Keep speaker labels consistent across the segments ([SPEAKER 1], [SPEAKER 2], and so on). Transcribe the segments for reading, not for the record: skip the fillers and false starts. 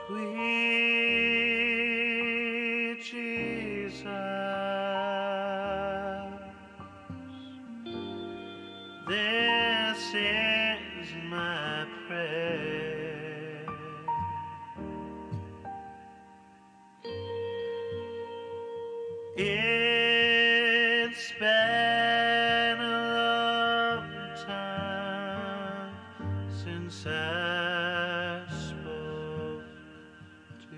[SPEAKER 1] Sweet Jesus, this is my prayer. It's been a long time since I spoke to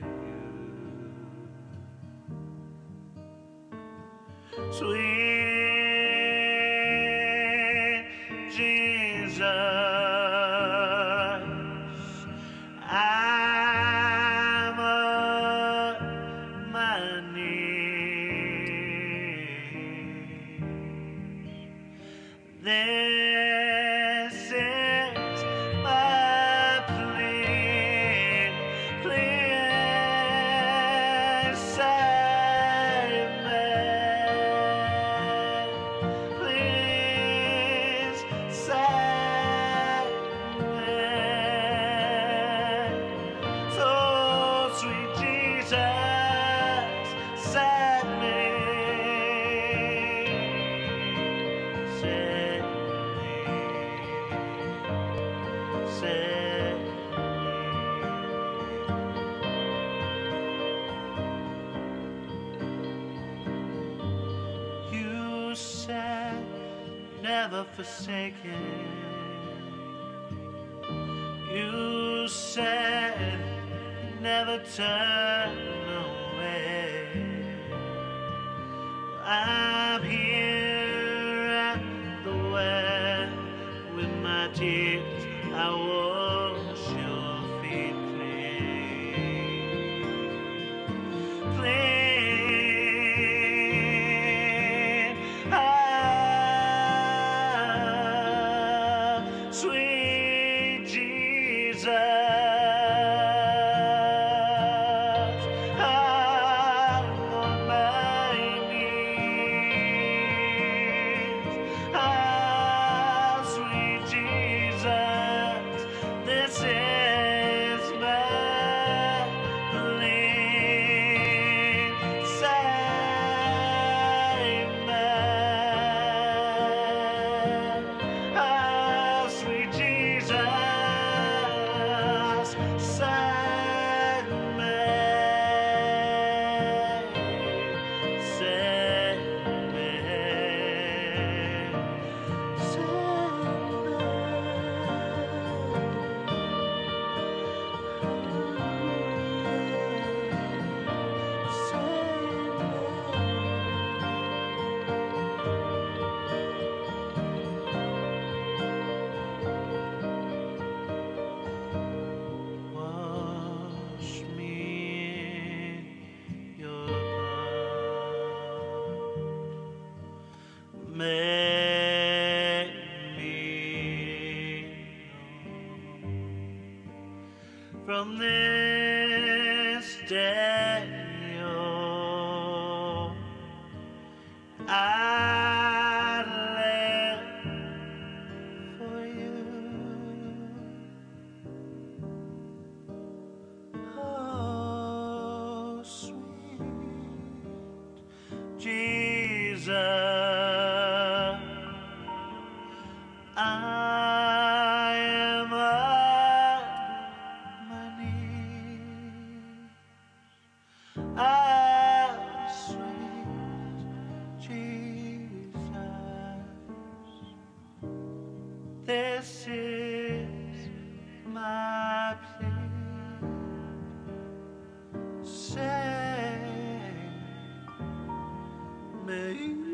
[SPEAKER 1] you. Sweet Jesus, I'm on my knees. This is my plea. Please save me. Please save me. So sweet Jesus, save me. Save me. You said never forsaken. You said never turn away. I'm here at the well with my tears. I wash your feet clean. Clean. Ah, sweet Jesus, I'm on my knees. Ah, sweet Jesus, this is my plea. Save me. Ah, sweet Jesus, save me. Save me. Wash me in your blood. Make me known. From this day on, I live for you. Oh, sweet Jesus, I am on my knees. Ah, sweet Jesus, this is my plea. Save me.